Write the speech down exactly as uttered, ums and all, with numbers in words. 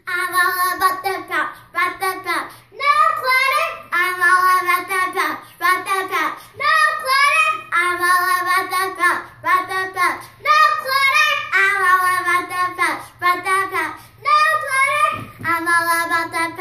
I'm all about the pouch, about the pouch. No clutter. I'm all about the pouch, about the pouch. No clutter. I'm all about the pouch, about the pouch. No clutter. I'm all about the pouch, about the pouch. No clutter. I'm all about the